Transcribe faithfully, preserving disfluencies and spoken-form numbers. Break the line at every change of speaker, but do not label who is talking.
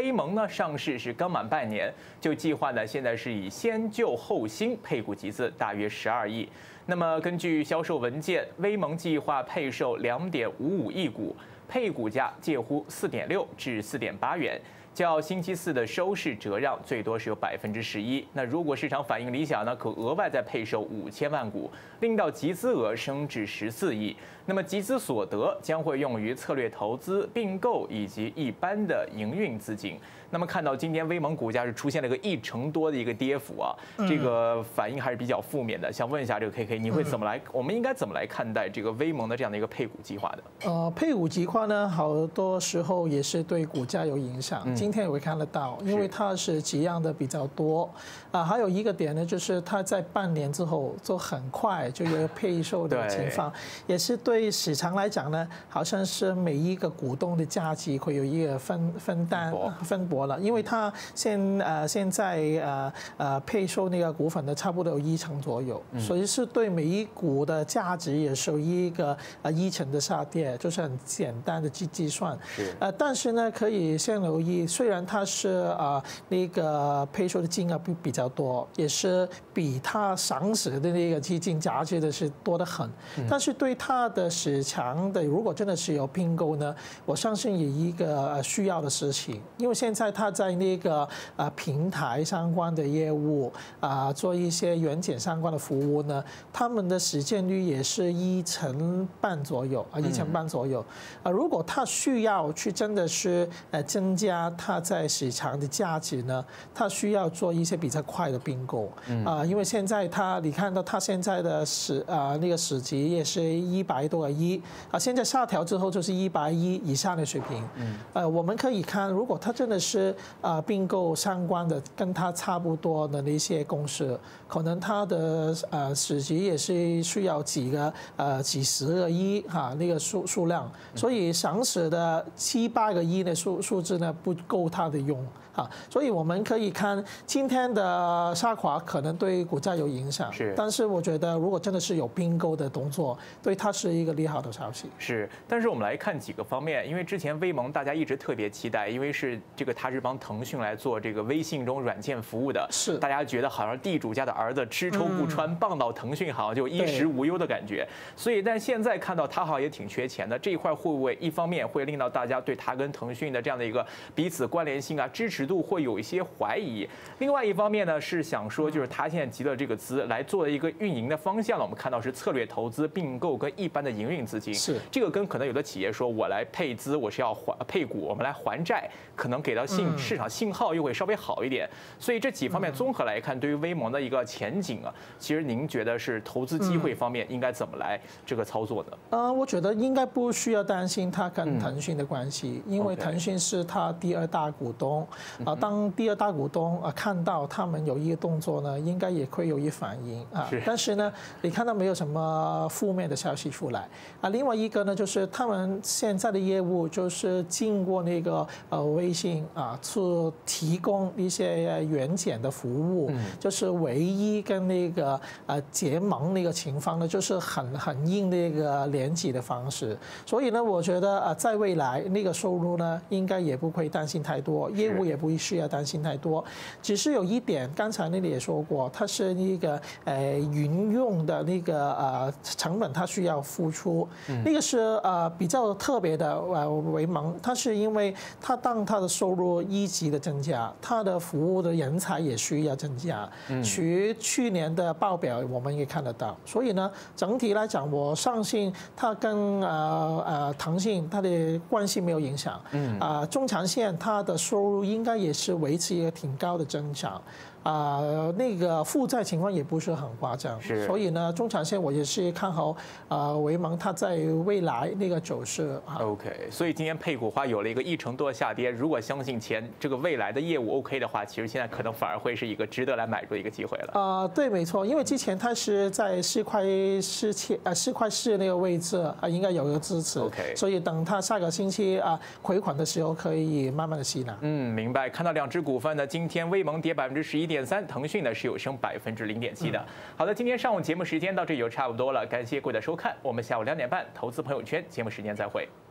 威盟呢上市是刚满半年，就计划呢现在是以先旧后新配股集资大约十二亿。那么根据销售文件，威盟计划配售两点五五亿股，配股价介乎四点六至四点八元。 较星期四的收市折让最多是有百分之十一。那如果市场反应理想呢，可额外再配售五千万股，令到集资额升至十四亿。那么集资所得将会用于策略投资、并购以及一般的营运资金。那么看到今天威盟股价是出现了个一成多的一个跌幅啊，这个反应还是比较负面的。想问一下这个 K K， 你会怎么来？我们应该怎么来看待这个威盟的这样的一个配股计划的？
呃，配股计划呢，好多时候也是对股价有影响。今天也会看得到，因为它是挤样的比较多啊。还有一个点呢，就是它在半年之后就很快就有配售的情况，也是对市场来讲呢，好像是每一个股东的价值会有一个分分担分薄了，因为它现呃现在呃呃配售那个股份的差不多有一成左右，所以是对每一股的价值也是有一个呃一成的下跌，就是很简单的去计算。呃，但是呢，可以先留意，虽然它是啊那个配售的金额比比较多，也是比它上市的那个基金价值的是多得很，但是对它的市场的如果真的是有并购呢，我相信也一个需要的事情，因为现在它在那个啊平台相关的业务啊做一些元件相关的服务呢，他们的实现率也是一成半左右啊，一成半左右啊。如果它需要去真的是呃增加它在市场的价值呢，它需要做一些比较快的并购啊，因为现在它你看到它现在的市啊那个市值也是一百多个亿啊，现在下调之后就是一百亿以下的水平。呃，我们可以看，如果它真的是啊并购相关的跟它差不多的那些公司，可能它的呃市值也是需要几个呃几十个亿哈那个数数量，所以上市的七八个亿的数数字呢不够它的用。啊，所以我们可以看今天的下滑可能对股价有影响，是，但是我觉得如果真的是有并购的动作，对它是一个利好的消息。
是，但是我们来看几个方面，因为之前威盟大家一直特别期待，因为是这个它是帮腾讯来做这个微信中软件服务的，
是，
大家觉得好像地主家的儿子吃抽不穿，傍到腾讯好像就衣食无忧的感觉。所以，但现在看到它好像也挺缺钱的，这一块会不会一方面会令到大家对它跟腾讯的这样的一个彼此关联性啊、支持度会有一些怀疑？另外一方面呢，是想说就是它现在集了这个资来做一个运营的方向了，我们看到是策略投资、并购跟一般的营运资金。
是
这个跟可能有的企业说我来配资，我是要还配股，我们来还债，可能给到信市场信号又会稍微好一点。所以这几方面综合来看，对于威盟的一个前景啊，其实您觉得是投资机会方面应该怎么来这个操作呢？
呃，我觉得应该不需要担心它跟腾讯的关系，因为腾讯是它第二大股东啊。当第二大股东啊看到他们有一个动作呢，应该也会有一反应啊。但是呢，你看到没有什么负面的消息出来啊。另外一个呢，就是他们现在的业务就是经过那个呃微信啊，去提供一些元件的服务，就是唯一跟那个呃结盟那个情况呢，就是很很硬的一个连接的方式。所以呢，我觉得啊，在未来那个收入呢，应该也不会担心太多，业务也不会需要担心太多。只是有一点，刚才那里也说过，它是那个呃云用的那个呃成本，它需要付出，那个是呃比较特别的呃威盟，它是因为它当它的收入一级的增加，它的服务的人才也需要增加。去去年的报表我们也看得到，所以呢，整体来讲，我相信它跟呃呃腾讯它的关系没有影响。啊，中长线它的收入应该也是维持一个挺高的增长。啊、呃，那个负债情况也不是很夸张，所以呢，中长线我也是看好啊，威盟它在未来那个走势。
OK， 所以今天配股花有了一个一成多的下跌，如果相信前这个未来的业务 OK 的话，其实现在可能反而会是一个值得来买入的一个机会了。
啊、呃，对，没错，因为之前它是在四块四千啊四块四那个位置啊，应该有一个支持。
OK，
所以等它下个星期啊回款的时候，可以慢慢的吸纳。
嗯，明白。看到两只股份呢，今天威盟跌百分之十一点三，腾讯呢是有升百分之零点七的。好的，今天上午节目时间到这里就差不多了，感谢各位的收看，我们下午两点半投资朋友圈节目时间再会。